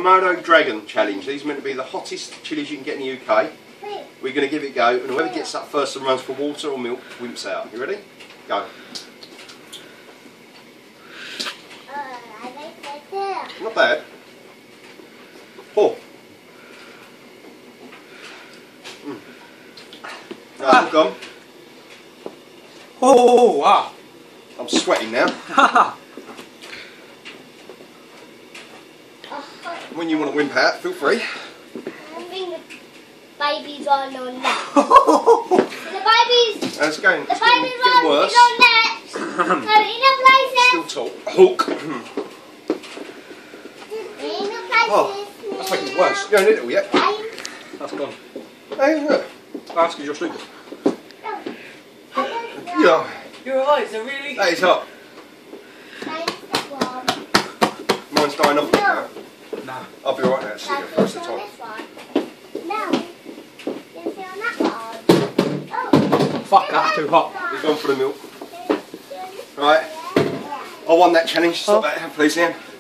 Komodo Dragon Challenge. These are meant to be the hottest chilies you can get in the UK. We're going to give it a go, and whoever gets up first and runs for water or milk wimps out. You ready? Go. Not bad. Oh. No, gone. Oh, wow. I'm sweating now. When you want to wimp out, feel free. I think the babies are on that. The babies. It's going. The babies are worse. on that. So in a place. Still tall. Hook. In a place. Oh, that's making it worse. You don't need it all yet. That's gone. Hey, look. That's because you're stupid. Yeah. Your eyes are really... That is hot. Mine's dying off now. Nah. I'll be alright now. See you first time. Fuck, that's too hot. He's gone for the milk. Right. I won that challenge. Stop that, please, Ian.